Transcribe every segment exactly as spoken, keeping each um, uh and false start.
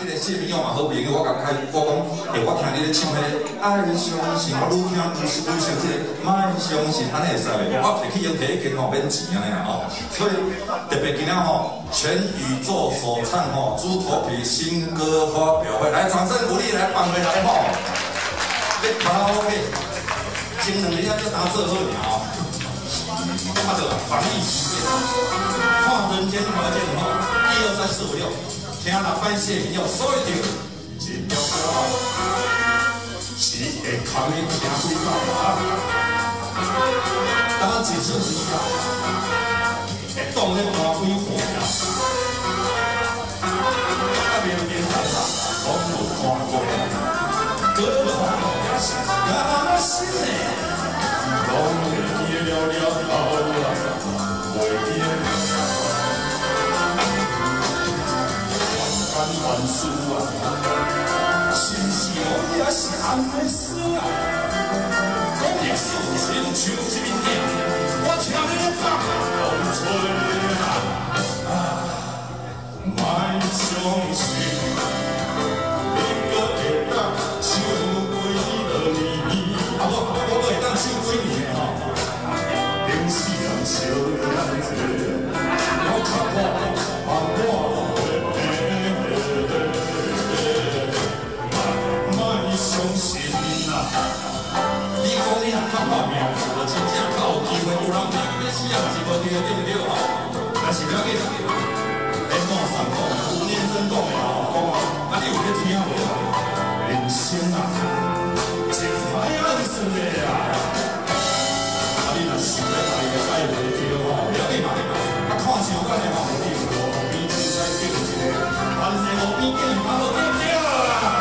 这个谢明勇嘛好朋友，我甲开，我讲，诶，我听你咧唱迄个爱相信，我愈听愈是愈想这个莫相信，安尼会使袂？我摕去用摕一间吼免钱安尼啦吼，所以特别今仔吼，全宇宙首唱吼猪头皮新歌发表会，来掌声鼓励来放回来吼，要卡拉 OK， 前两日啊就当做好尔吼，看到防疫期间，看人间条件吼，一二三四五六。 听人摆谢明勇，所以就一条歌是会扛你听几摆啊？当一出戏啊，会当咧搬几回啊？啊，明明在人拢有看过，搁看也是甘心的，拢会记了了后啊，袂记了。 万事啊，心是我也是安尼死啊。讲历史亲像一面镜，我听你咧讲，风吹啊，莫相信，你搁会当唱几落年？啊不，我搁会当唱几年吼？顶世人相念者，我较我望我。 相信啊！你讲你若较好命，我真正较有机会。有人听你要死也是无对，对不对吼？但是不要紧，连讲三讲，有认真讲的吼，讲啊，啊你有咧听无？人生啊，真歹安算的啊！啊你若想要家己个改袂着吼，不要紧嘛，啊看相关的吼，你有路边就使叫一个，凡是路边叫伊较好对不对啊？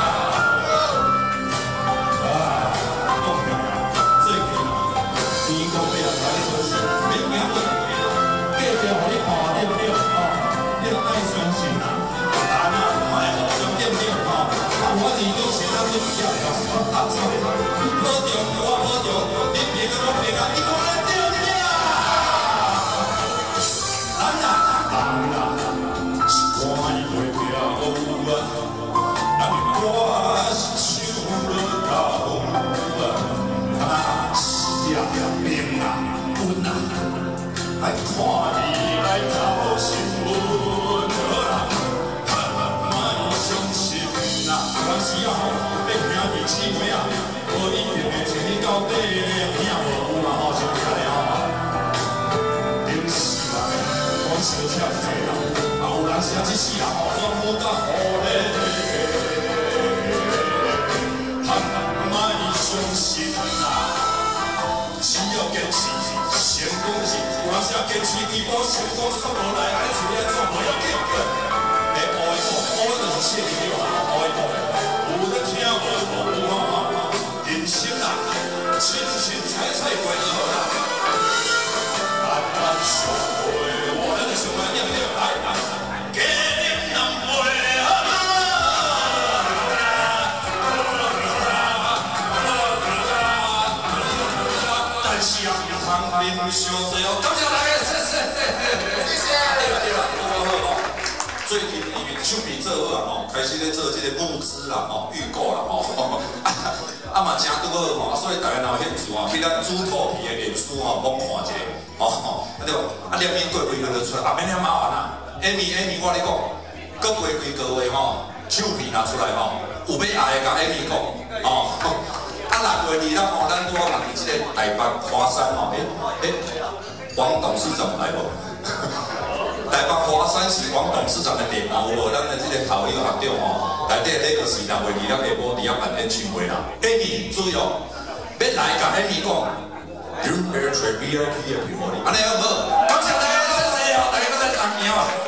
来看你来偷新闻，莫相信啦！有时啊吼，要兄弟姊妹啊，无一定会找你到底咧，听无有嘛吼，是不是咧吼？顶世人，我相信这人，啊有人是啊，这世人吼，我好甲好咧，莫相信啦！只要坚持，成功是。 我是坚持几步，成功出无来，安尼像你安怎无要紧。下晡的课，我就是谢明勇，下晡的课，有咧听无无有啊？人生啊，清清彩彩过就好啦。咱咱相会，我咱就相会，念念来来，家人南北啊。 人相最后，感谢大家，谢谢，谢谢。对了对了，好好好。最近因为手皮做好啊吼，开始咧做这个募资啦吼，预购啦吼，啊嘛真拄好吼，所以大家若有兴趣吼，去咱猪头皮的脸书吼，帮看一下吼，啊对无？啊念念过几个就出来，啊免遐麻烦啦。Amy Amy， 我咧讲，搁过几个月吼，手皮拿出来吼，有要爱的甲 Amy 讲哦。 啊，六月二六吼，咱拄好人伫即个台北华山吼，诶诶，王董事长来无？台北华山是王董事长的店嘛，有无？咱的即个好友学长吼，内底那个是六月二六下晡伫遐办演唱会啦。Amy 注意哦，要来甲 Amy 讲，你要找 V I P 的票互你，安尼好无？感谢大家，谢谢哦，大家搁再相见哦。